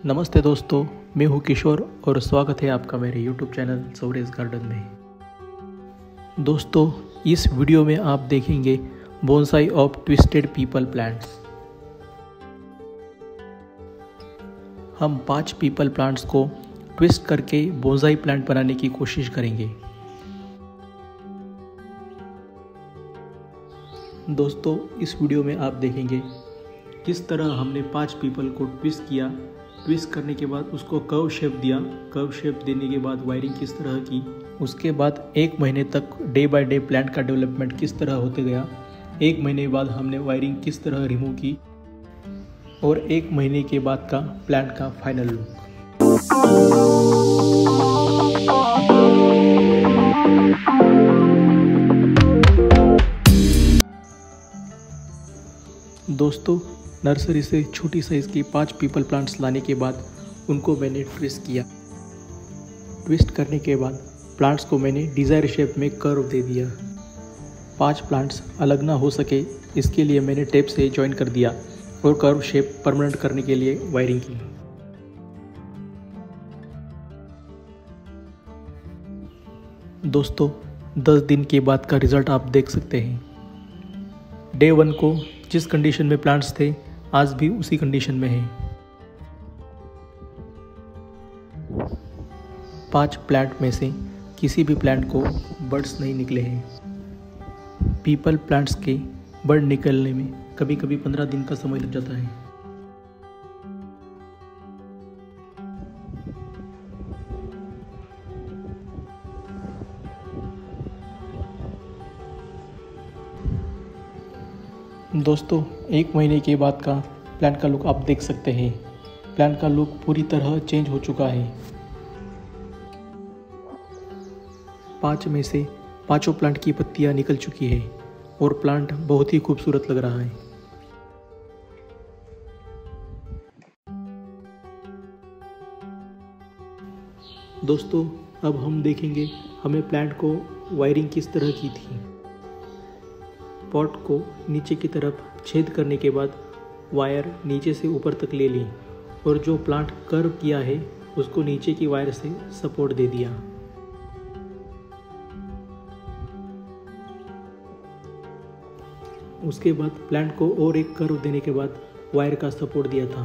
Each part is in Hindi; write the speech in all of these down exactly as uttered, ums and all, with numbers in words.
नमस्ते दोस्तों, मैं हूं किशोर और स्वागत है आपका मेरे यूट्यूब चैनल सौरेज गार्डन में। दोस्तों, इस वीडियो में आप देखेंगे bonsai of twisted peepal plants. हम पांच पीपल प्लांट्स को ट्विस्ट करके बोनसाई प्लांट बनाने की कोशिश करेंगे। दोस्तों, इस वीडियो में आप देखेंगे किस तरह हमने पांच पीपल को ट्विस्ट किया। ट्विस्ट करने के बाद उसको कर्व शेप दिया। कर्व शेप देने के बाद वायरिंग किस तरह की, उसके बाद एक महीने तक डे बाय डे प्लांट का डेवलपमेंट किस तरह होते गया। एक महीने बाद हमने वायरिंग किस तरह रिमूव की और एक महीने के बाद का प्लांट का फाइनल लुक। दोस्तों, नर्सरी से छोटी साइज़ की पांच पीपल प्लांट्स लाने के बाद उनको मैंने ट्विस्ट किया। ट्विस्ट करने के बाद प्लांट्स को मैंने डिज़ायर शेप में कर्व दे दिया। पांच प्लांट्स अलग ना हो सके इसके लिए मैंने टेप से जॉइन कर दिया और कर्व शेप परमानेंट करने के लिए वायरिंग की। दोस्तों, दस दिन के बाद का रिज़ल्ट आप देख सकते हैं। डे वन को जिस कंडीशन में प्लांट्स थे आज भी उसी कंडीशन में है। पांच प्लांट में से किसी भी प्लांट को बर्ड्स नहीं निकले हैं। पीपल प्लांट्स के बर्ड निकलने में कभी कभी पंद्रह दिन का समय लग जाता है। दोस्तों, एक महीने के बाद का प्लांट का लुक आप देख सकते हैं। प्लांट का लुक पूरी तरह चेंज हो चुका है। पांच में से पांचों प्लांट की पत्तियां निकल चुकी है और प्लांट बहुत ही खूबसूरत लग रहा है। दोस्तों, अब हम देखेंगे हमें प्लांट को वायरिंग किस तरह की थी। पॉट को नीचे की तरफ छेद करने के बाद वायर नीचे से ऊपर तक ले ली और जो प्लांट कर्व किया है उसको नीचे की वायर से सपोर्ट दे दिया। उसके बाद प्लांट को और एक कर्व देने के बाद वायर का सपोर्ट दिया था।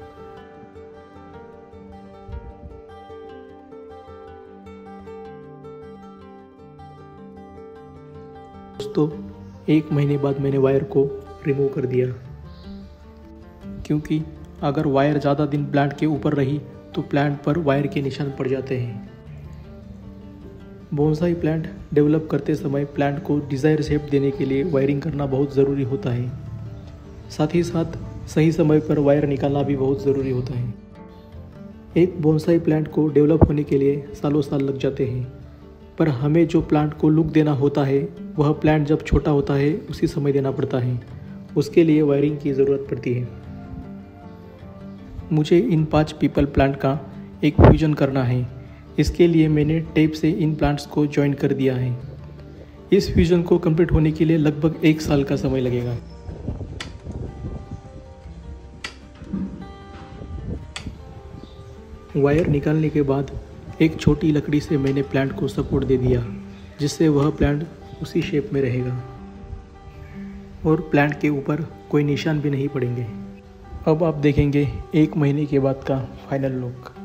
दोस्तों, एक महीने बाद मैंने वायर को रिमूव कर दिया, क्योंकि अगर वायर ज़्यादा दिन प्लांट के ऊपर रही तो प्लांट पर वायर के निशान पड़ जाते हैं। बोनसाई प्लांट डेवलप करते समय प्लांट को डिज़ायर शेप देने के लिए वायरिंग करना बहुत ज़रूरी होता है। साथ ही साथ सही समय पर वायर निकालना भी बहुत ज़रूरी होता है। एक बोनसाई प्लांट को डेवलप होने के लिए सालों साल लग जाते हैं, पर हमें जो प्लांट को लुक देना होता है वह प्लांट जब छोटा होता है उसी समय देना पड़ता है। उसके लिए वायरिंग की ज़रूरत पड़ती है। मुझे इन पांच पीपल प्लांट का एक फ्यूजन करना है। इसके लिए मैंने टेप से इन प्लांट्स को जॉइन कर दिया है। इस फ्यूजन को कंप्लीट होने के लिए लगभग एक साल का समय लगेगा। वायर निकालने के बाद एक छोटी लकड़ी से मैंने प्लांट को सपोर्ट दे दिया, जिससे वह प्लांट उसी शेप में रहेगा और प्लांट के ऊपर कोई निशान भी नहीं पड़ेंगे। अब आप देखेंगे एक महीने के बाद का फाइनल लुक।